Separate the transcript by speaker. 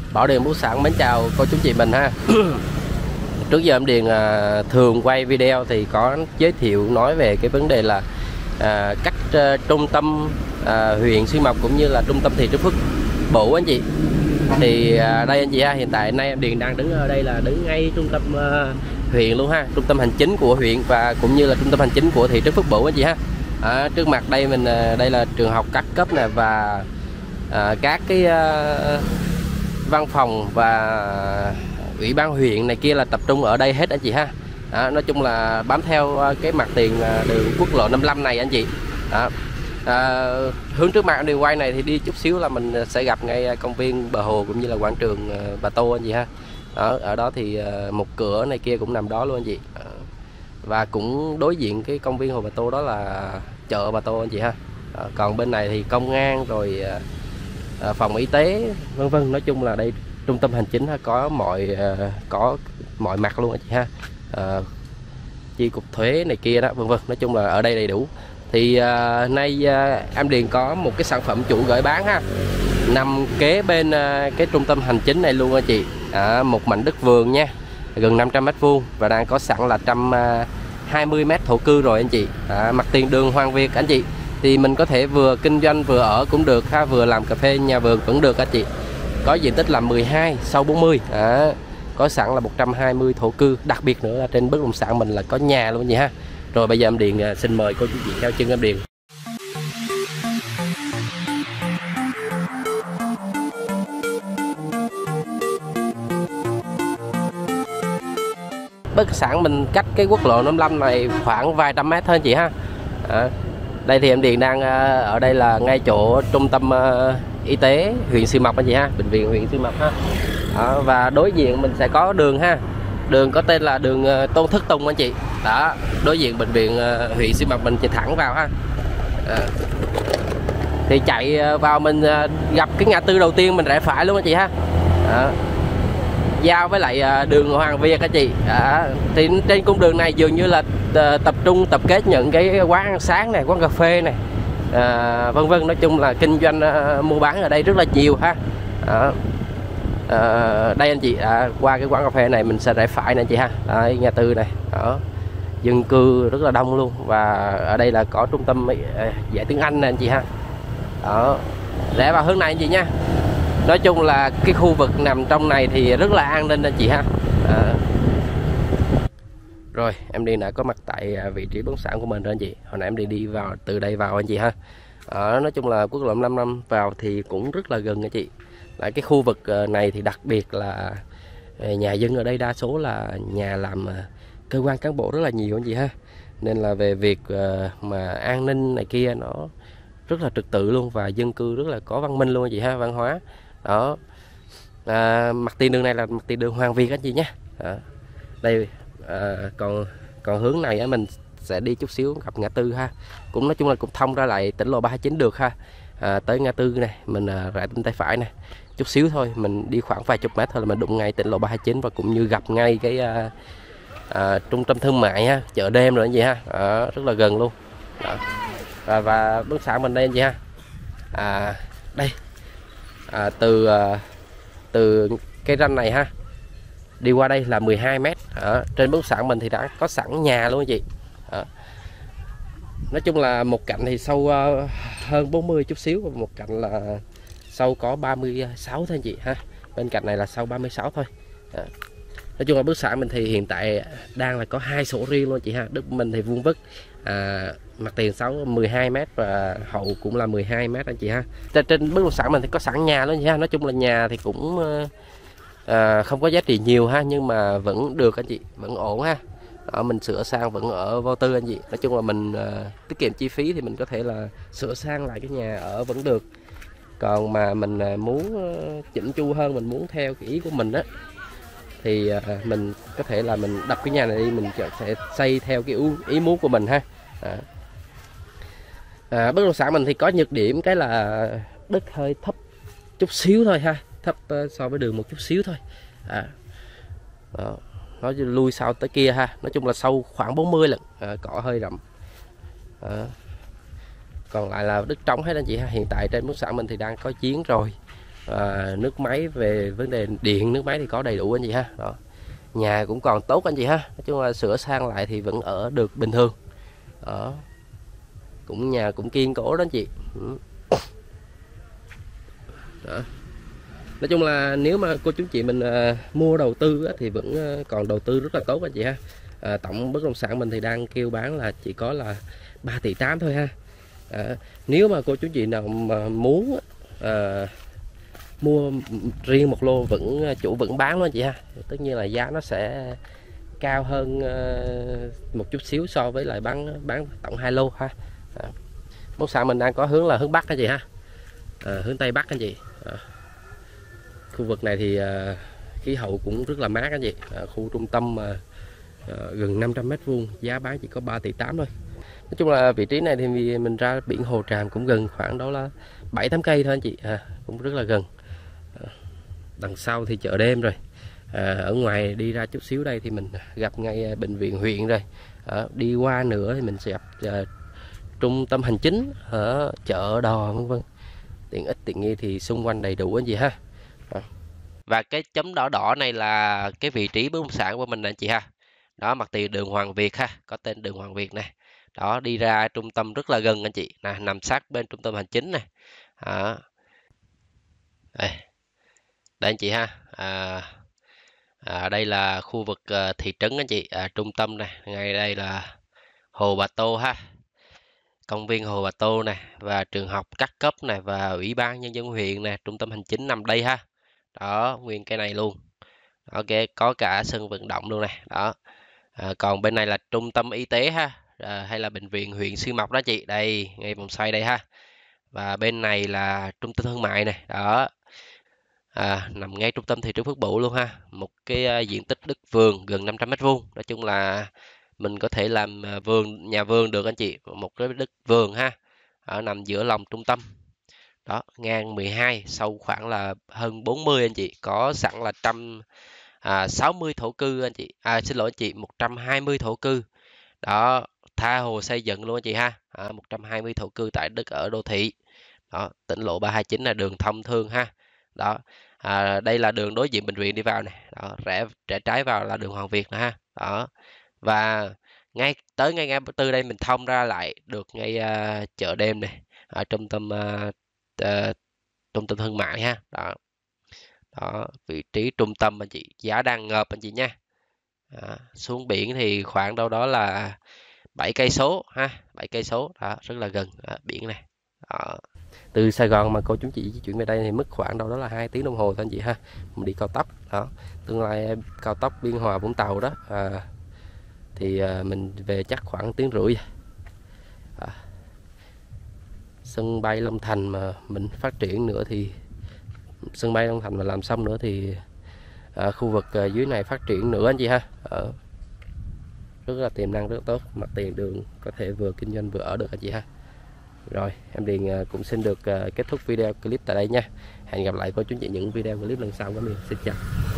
Speaker 1: Bảo Điền Bất Sản mến chào cô chú chị mình ha. Trước giờ em Điền thường quay video thì có giới thiệu nói về cái vấn đề là cách trung tâm huyện Xuyên Mộc cũng như là trung tâm thị trấn Phước Bửu anh chị. Thì đây anh chị ha, hiện tại nay em Điền đang đứng ở đây là đứng ngay trung tâm huyện luôn ha, trung tâm hành chính của huyện và cũng như là trung tâm hành chính của thị trấn Phước Bửu anh chị ha. Trước mặt đây mình đây là trường học các cấp nè và các cái văn phòng và ủy ban huyện này kia là tập trung ở đây hết anh chị ha. Nói chung là bám theo cái mặt tiền đường quốc lộ 55 này anh chị. Hướng trước mặt đường quay này thì đi chút xíu là mình sẽ gặp ngay công viên bờ hồ cũng như là quảng trường Bà Tô anh chị ha. Ở đó thì một cửa này kia cũng nằm đó luôn anh chị. Và cũng đối diện cái công viên hồ Bà Tô đó là chợ Bà Tô anh chị ha. Còn bên này thì công an rồi phòng y tế vân vân, nói chung là đây trung tâm hành chính có mọi mặt luôn anh chị ha. Chi cục thuế này kia đó vân vân, nói chung là ở đây đầy đủ. Thì nay em Điền có một cái sản phẩm chủ gửi bán ha, nằm kế bên cái trung tâm hành chính này luôn anh chị. Một mảnh đất vườn nha, gần 500 m² và đang có sẵn là 120 m thổ cư rồi anh chị. Mặt tiền đường Hoàng Việt anh chị, thì mình có thể vừa kinh doanh vừa ở cũng được ha, vừa làm cà phê nhà vườn vẫn được anh chị. Có diện tích là 12 sau 40, có sẵn là 120 thổ cư. Đặc biệt nữa là trên bất động sản mình là có nhà luôn vậy ha. Rồi bây giờ em Điền xin mời cô chú chị theo chân em Điền. Bất động sản mình cách cái quốc lộ 55 này khoảng vài trăm mét thôi anh chị ha. Đây thì em Điền đang ở đây là ngay chỗ trung tâm y tế huyện Xuyên Mộc anh chị ha, bệnh viện huyện Xuyên Mộc ha. Và đối diện mình sẽ có đường ha, đường có tên là đường Tôn Thất Tùng anh chị. Đó, đối diện bệnh viện huyện Xuyên Mộc mình chạy thẳng vào ha. Thì chạy vào mình gặp cái ngã tư đầu tiên mình rẽ phải luôn anh chị ha. Giao với lại đường Hoàng Việt anh chị. Thì trên cung đường này dường như là tập kết những cái quán ăn sáng này, quán cà phê này, vân vân, nói chung là kinh doanh mua bán ở đây rất là nhiều ha. Đây anh chị, qua cái quán cà phê này mình sẽ rẽ phải nè anh chị ha. Đây, ngã tư này đó, dân cư rất là đông luôn. Và ở đây là có trung tâm dạy tiếng Anh nè anh chị ha. Đó, rẽ vào hướng này anh chị nha. Nói chung là cái khu vực nằm trong này thì rất là an ninh anh chị ha. Rồi em Điền đã có mặt tại vị trí bất động sản của mình rồi anh chị. Hồi nãy em đi vào từ đây vào anh chị ha. Nói chung là quốc lộ 55 vào thì cũng rất là gần anh chị. Lại cái khu vực này thì đặc biệt là nhà dân ở đây đa số là nhà làm cơ quan cán bộ rất là nhiều anh chị ha. Nên là về việc mà an ninh này kia nó rất là trật tự luôn, và dân cư rất là có văn minh luôn anh chị ha, văn hóa. Đó, mặt tiền đường này là mặt tiền đường Hoàng Việt anh chị nhé. Đây còn hướng này mình sẽ đi chút xíu gặp ngã tư ha, cũng nói chung là cũng thông ra lại tỉnh lộ 329 được ha. Tới ngã tư này mình rẽ bên tay phải này chút xíu thôi, mình đi khoảng vài chục mét thôi là mình đụng ngay tỉnh lộ 329 và cũng như gặp ngay cái trung tâm thương mại ha, chợ đêm rồi anh chị ha. Rất là gần luôn. Đó. Và bất động sản mình đây anh chị ha. Đây từ cái ranh này ha đi qua đây là 12 m. Trên bất động sản mình thì đã có sẵn nhà luôn anh chị. Nói chung là một cạnh thì sâu hơn 40 chút xíu, và một cạnh là sâu có 36 thôi anh chị ha. Bên cạnh này là sâu 36 thôi. Nói chung là bất động sản mình thì hiện tại đang là có 2 sổ riêng luôn anh chị ha. Đất mình thì vuông vức, mặt tiền 12 m và hậu cũng là 12 m anh chị ha. Trên bất động sản mình thì có sẵn nhà luôn anh chị ha. Nói chung là nhà thì cũng không có giá trị nhiều ha, nhưng mà vẫn được anh chị, vẫn ổn ha. Mình sửa sang vẫn ở vô tư anh chị. Nói chung là mình tiết kiệm chi phí thì mình có thể là sửa sang lại cái nhà ở vẫn được. Còn mà mình muốn chỉnh chu hơn, mình muốn theo cái ý của mình á, thì mình có thể là mình đập cái nhà này đi, mình sẽ xây theo cái ý muốn của mình ha. Bất động sản mình thì có nhược điểm cái là đất hơi thấp chút xíu thôi ha, thấp so với đường một chút xíu thôi. Đó, nó lui sau tới kia ha. Nói chung là sâu khoảng 40 lần, cỏ hơi rậm. Còn lại là đất trống hết anh chị ha. Hiện tại trên bất động sản mình thì đang có giếng rồi, Nước máy, về vấn đề điện nước máy thì có đầy đủ anh chị ha. Đó, nhà cũng còn tốt anh chị ha, nói chung là sửa sang lại thì vẫn ở được bình thường. Đó, cũng nhà cũng kiên cố đó anh chị. Đó. Nói chung là nếu mà cô chú chị mình mua đầu tư thì vẫn còn đầu tư rất là tốt anh chị ha. Tổng bất động sản mình thì đang kêu bán là chỉ có là 3,8 tỷ thôi ha. Nếu mà cô chú chị nào mà muốn mua riêng một lô chủ vẫn bán luôn anh chị ha, tất nhiên là giá nó sẽ cao hơn một chút xíu so với lại bán tổng 2 lô ha. Bất động sản mình đang có hướng là hướng Bắc anh chị ha, hướng Tây Bắc anh chị. Khu vực này thì khí hậu cũng rất là mát anh chị. Khu trung tâm gần 500 m², giá bán chỉ có 3,8 tỷ thôi. Nói chung là vị trí này thì mình ra biển Hồ Tràm cũng gần, khoảng đó là 7-8 cây thôi anh chị, cũng rất là gần. Đằng sau thì chợ đêm rồi. Ở ngoài đi ra chút xíu đây thì mình gặp ngay bệnh viện huyện rồi. Đi qua nữa thì mình sẽ gặp trung tâm hành chính, ở chợ đò vân vân, tiện ích tiện nghi thì xung quanh đầy đủ anh chị ha. Và cái chấm đỏ đỏ này là cái vị trí bất động sản của mình anh chị ha. Đó, mặt tiền đường Hoàng Việt ha, có tên đường Hoàng Việt này. Đó, đi ra trung tâm rất là gần anh chị, nằm sát bên trung tâm hành chính này. Đây anh chị ha. Đây là khu vực thị trấn anh chị, trung tâm này, ngay đây là Hồ Bà Tô ha, công viên Hồ Bà Tô này, và trường học các cấp này, và ủy ban nhân dân huyện này, trung tâm hành chính nằm đây ha. Đó, nguyên cái này luôn. Ok, có cả sân vận động luôn này. Đó, còn bên này là trung tâm y tế ha, hay là bệnh viện huyện Xuyên Mộc đó chị, đây ngay vòng xoay đây ha. Và bên này là trung tâm thương mại này. Đó, nằm ngay trung tâm thị trấn Phước Bửu luôn ha. Một cái diện tích đất vườn gần 500 m². Nói chung là mình có thể làm nhà vườn được anh chị, một cái đất vườn ha, nằm giữa lòng trung tâm. Đó, ngang 12, sâu khoảng là hơn 40 anh chị, có sẵn là 60 thổ cư anh chị, xin lỗi anh chị, 120 thổ cư. Đó, tha hồ xây dựng luôn anh chị ha. 120 thổ cư tại đất ở đô thị. Đó, tỉnh lộ 329 là đường thông thương ha. Đó, đây là đường đối diện bệnh viện đi vào này. Đó, rẽ trái vào là đường Hoàng Việt nè ha. Đó, và ngay ngã tư đây mình thông ra lại được ngay chợ đêm này, trung tâm thương mại ha. Đó, đó, vị trí trung tâm anh chị, giá đang ngợp anh chị nha. Xuống biển thì khoảng đâu đó là 7 cây số ha, 7 cây số. Đó, rất là gần biển này. Đó. Từ Sài Gòn mà cô chú chị di chuyển về đây thì mất khoảng đâu đó là 2 tiếng đồng hồ thôi anh chị ha. Mình đi cao tốc. Đó, tương lai cao tốc Biên Hòa Vũng Tàu đó thì mình về chắc khoảng 1,5 tiếng. Sân bay Long Thành mà mình phát triển nữa thì sân bay Long Thành mà làm xong nữa thì khu vực dưới này phát triển nữa anh chị ha. Rất là tiềm năng, rất tốt, mặt tiền đường có thể vừa kinh doanh vừa ở được anh chị ha. Rồi em Điền cũng xin được kết thúc video clip tại đây nha. Hẹn gặp lại cô chú chị những video clip lần sau của mình. Xin chào.